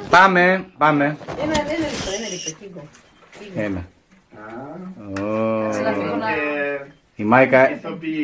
Πάμε. Ένα λεπτό. Έλα. Η Μάικα.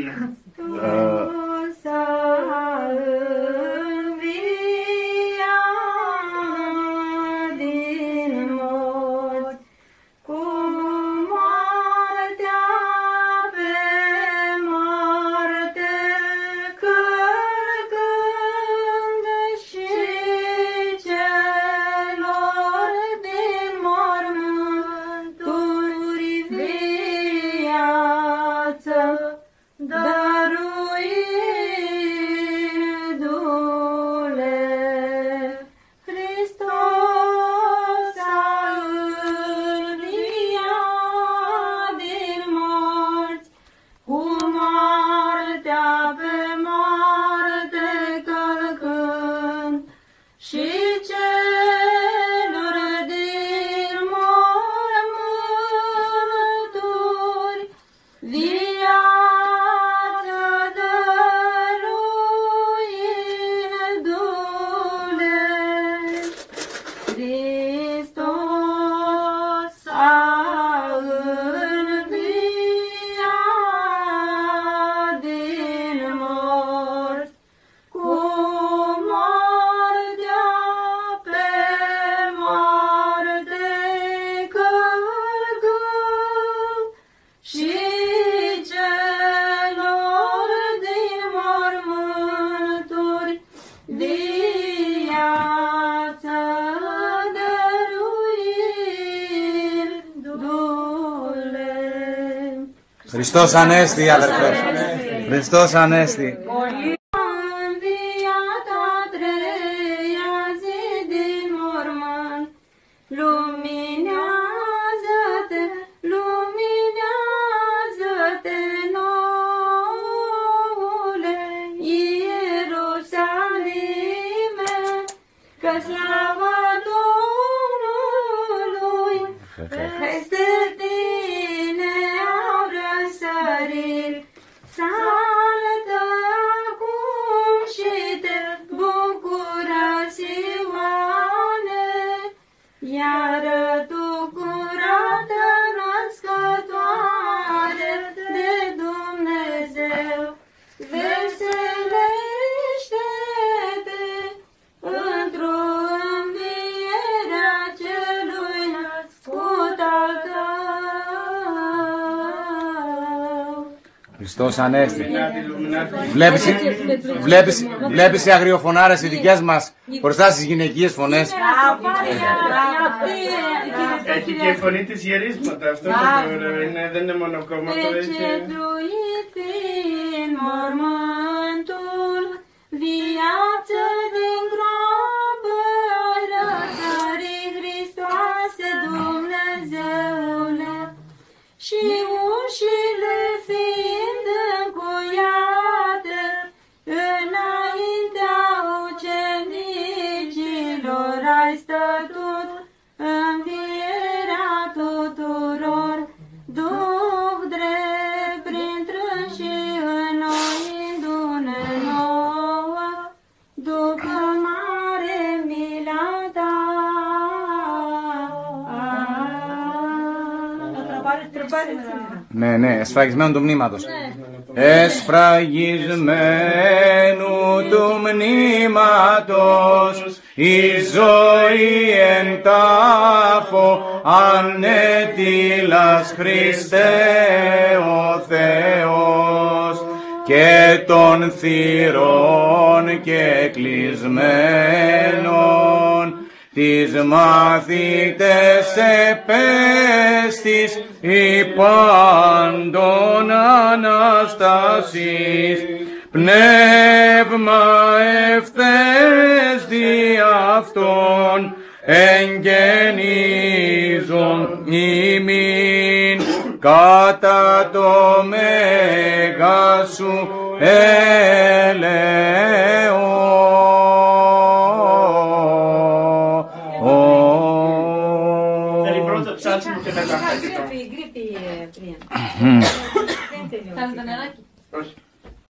Χριστός Ανέστη, αδερφές. Χριστός Ανέστη. Χριστός Ανέστη. Βλέπεις οι αγριοφωνάρες οι δικές μας μπροστά στις γυναικείες φωνές. Έχει και φωνή της γερίσματα, αυτό δεν είναι μονοκόμματο. Viață din groapă, răsări Hristoase Dumnezeule, și ușile fiind încuiate, înaintea ucenicilor ai stătut, învierea tuturor, Duh drept printrânși înnoindu-ne nouă, după mare mila ta. Ναι, εσφραγισμένου του μνήματος. Εσφραγισμένου του μνήματος, η ζωή εν τάφο, ανέτειλας Χριστέ ο Θεός, και των θυρών και κλεισμένων, τις μαθητές επέστης υπάντων Αναστασής, πνεύμα ευθές δι' αυτόν εγγενίζον ημίν κατά το μέγα σου